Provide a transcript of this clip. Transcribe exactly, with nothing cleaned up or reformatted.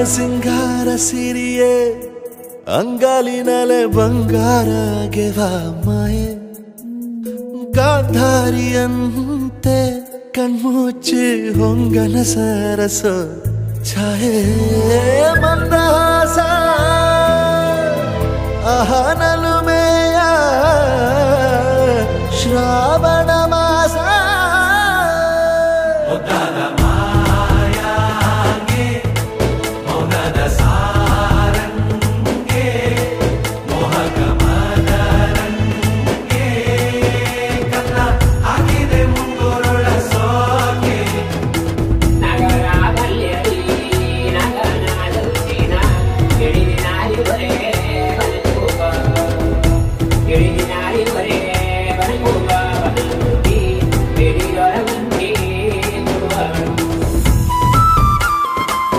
ಸಿಂಗಾರ ಸಿರಿಯೇ ಅಂಗಾಲಿನಲೆ ಬಂಗಾರ ಗೆವ ಮಾಯೆ ಗಾಂಧಾರಿಯಂತೆ ಕಣ್ಮುಚ್ಚಿ ಹೊಂಗನ ಸರಸ ಛಾಯೆ ಮಂದಹಾಸ ಆಹನ